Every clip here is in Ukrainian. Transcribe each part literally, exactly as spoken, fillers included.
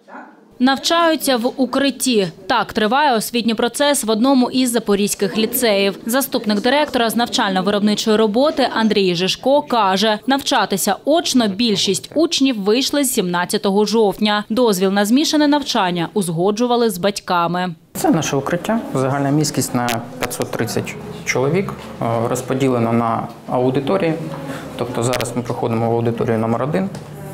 Навчаються в укритті. Так триває освітній процес в одному із запорізьких ліцеїв. Заступник директора з навчально-виробничої роботи Андрій Жишко каже, навчатися очно більшість учнів вийшли з сімнадцятого жовтня. Дозвіл на змішане навчання узгоджували з батьками. Це наше укриття. Загальна міськість на п'ятсот тридцять чоловік. Розподілено на аудиторії. Тобто зараз ми проходимо в аудиторію номер один.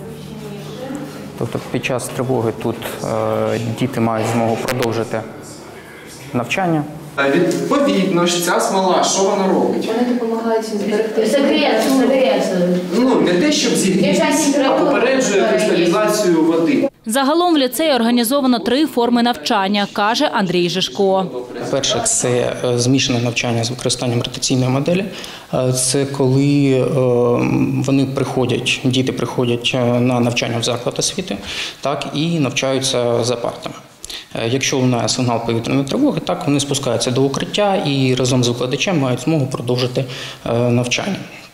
Тобто під час тривоги тут е, діти мають змогу продовжити навчання. Відповідно ж, ця смола, що вона робить? Вони допомагають зберегти. Загріється. Ну, не те, щоб зігрітися, а попереджує кристалізацію води. Загалом в ліцеї організовано три форми навчання, каже Андрій Жишко. Перше – це змішане навчання з використанням ротаційної моделі. Це коли вони приходять, діти приходять на навчання в заклад освіти, так, і навчаються за партами. Якщо лунає сигнал повітряної тривоги, так, вони спускаються до укриття і разом з викладачем мають змогу продовжити навчання.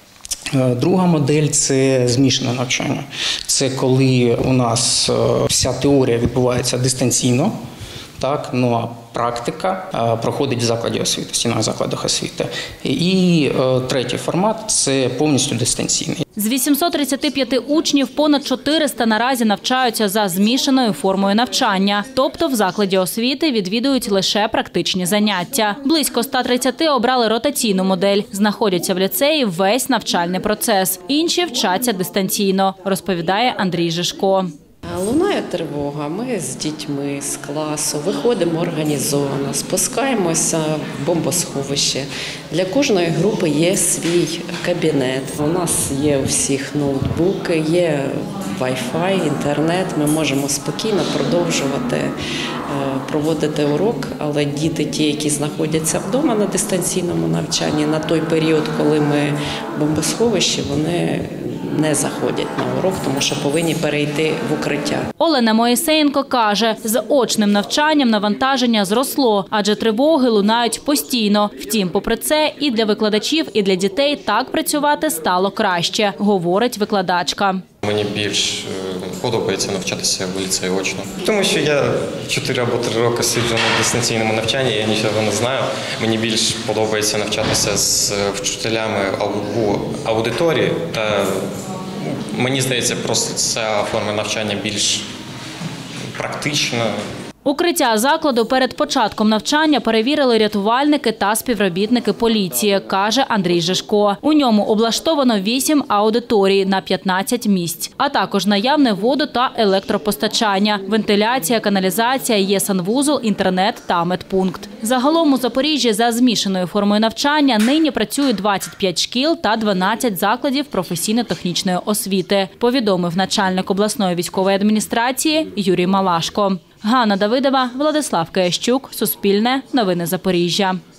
Друга модель – це змішане навчання. Це коли у нас вся теорія відбувається дистанційно, так, ну а практика проходить в закладі освіти, в стінах закладах освіти. І третій формат – це повністю дистанційний. З вісімсот тридцяти п'яти учнів понад чотириста наразі навчаються за змішаною формою навчання. Тобто в закладі освіти відвідують лише практичні заняття. Близько ста тридцяти обрали ротаційну модель. Знаходяться в ліцеї весь навчальний процес. Інші вчаться дистанційно, розповідає Андрій Жишко. Лунає тривога, ми з дітьми, з класу, виходимо організовано, спускаємося в бомбосховище. Для кожної групи є свій кабінет. У нас є у всіх ноутбуки, є вай-фай, інтернет. Ми можемо спокійно продовжувати проводити урок, але діти, ті, які знаходяться вдома на дистанційному навчанні, на той період, коли ми в бомбосховищі, вони не заходять на урок, тому що повинні перейти в укриття. Олена Моїсеєнко каже, з очним навчанням навантаження зросло, адже тривоги лунають постійно. Втім, попри це, і для викладачів, і для дітей так працювати стало краще, говорить викладачка. Мені більш подобається навчатися в ліцеї очно. Тому що я чотири або три роки сиджу на дистанційному навчанні, я нічого не знаю. Мені більш подобається навчатися з вчителями в аудиторії. Та мені здається, просто ця форма навчання більш практична. Укриття закладу перед початком навчання перевірили рятувальники та співробітники поліції, каже Андрій Жишко. У ньому облаштовано вісім аудиторій на п'ятнадцять місць, а також наявне воду- та електропостачання, вентиляція, каналізація, є санвузол, інтернет та медпункт. Загалом у Запоріжжі за змішаною формою навчання нині працює двадцять п'ять шкіл та дванадцять закладів професійно-технічної освіти, повідомив начальник обласної військової адміністрації Юрій Малашко. Ганна Давидова, Владислав Киящук, Суспільне, Новини Запоріжжя.